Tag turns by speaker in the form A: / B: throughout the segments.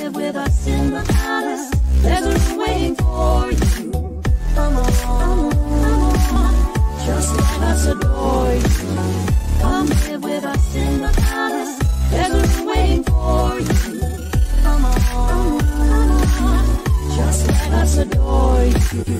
A: live with us in the palace. There's a room waiting for you. Come on, come on, just let us adore you. Come live with us in the palace. There's a room waiting for you. Come on, just let us adore you.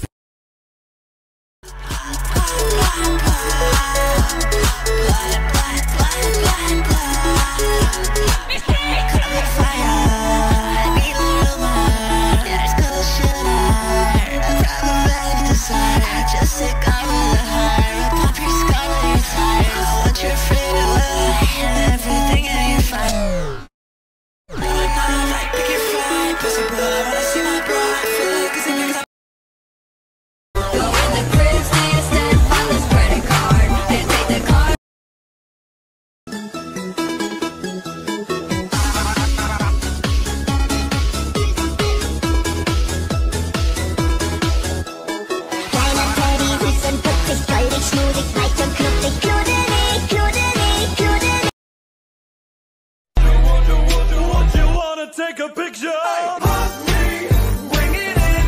B: Take a picture. Hug me, bring it in.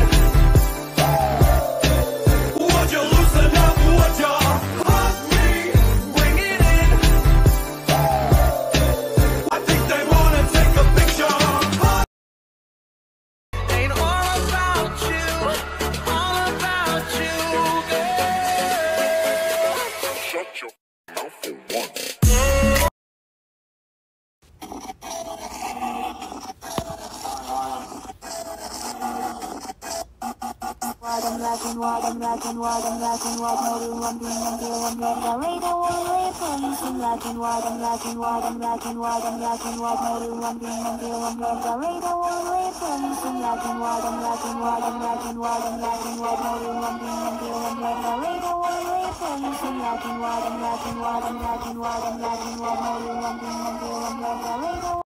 B: Would you loosen up? Would you hug me, bring it in? I think they wanna take a picture. Ain't all about you, girl. Shut your mouth for once.
C: I'm rockin', I'm rockin', I'm rockin', I'm rockin',